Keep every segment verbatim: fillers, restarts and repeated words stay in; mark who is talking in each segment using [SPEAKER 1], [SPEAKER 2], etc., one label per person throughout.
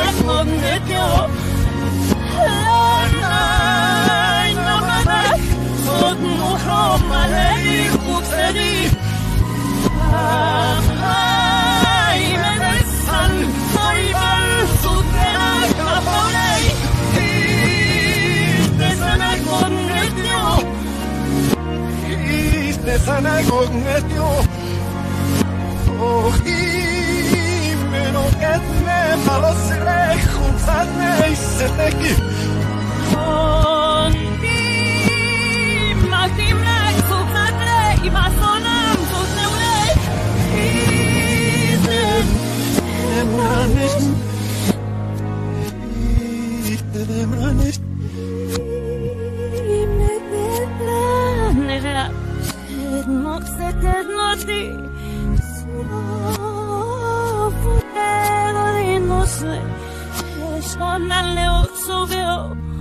[SPEAKER 1] Κογνέτιο Λανάι να μανάει Σωτ μου χρώμα λέει κουξερί Αμάι με δέσαν Μοϊβάλ σου τρένα καπορέι Είστε σαν κογνέτιο Είστε σαν κογνέτιο Όχι Έτμε μαλός ρέχουν σαν είσαι τέκει Όντι Μακτήμνεκ σου ξατρέει Μασόναμ σου θεουρέει Είστε Εμράνες Είστε εμράνες Είμαι τετράνερα Τέρνοξε τέρνοτι Στον αλέο σου βεώ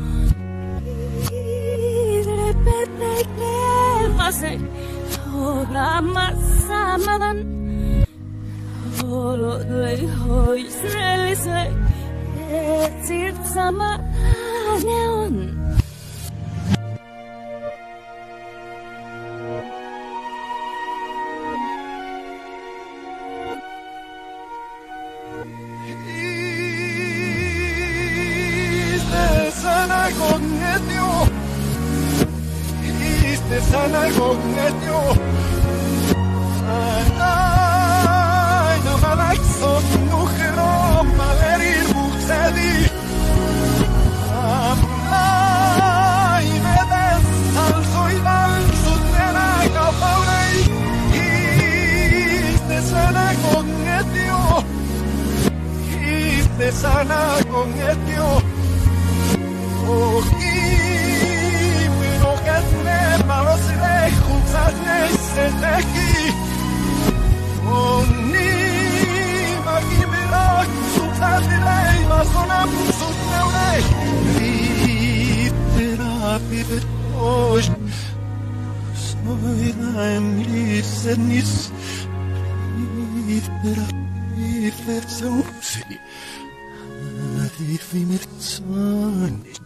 [SPEAKER 1] Ιδρεπέτε και έλβασε Όλα μας άμαδαν Όλο λέει ο Ισραήλης λέει Έτσι ήρθαμε ανέων Κογνέτιο Είστε σαν κογνέτιο Ανάι να μ' αλλάξω του χρώμα λερί μου ξεδί Αμάι με δέσαν ζωηβάν σου τρένα καπαουρέι Είστε σαν κογνέτιο Είστε σαν κογνέτιο Όχι, μείνω κατνέ, μαλώς ρέχουν ξατνέ σε τέχει Όνει, μα κυμεράκ σου ξατιλέει, μα στον άμπου σου τνεουρέει Λίτερα πιβετός, σόιδα εμλίσσενης Λίτερα πιβετσόψη, αδιφημερτσάνης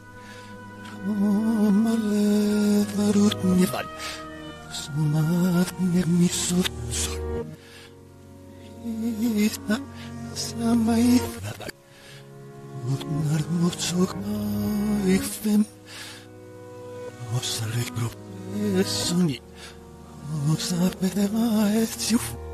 [SPEAKER 1] Μαλεύαρут νιβάν Σμάτ νερμισοτσον Ήθα σάμα ήθαδακ Ούτναρ μοτσοκ άιφεμ Όσα λεκροπέσονι Όσα παιδεύα έτσιουφ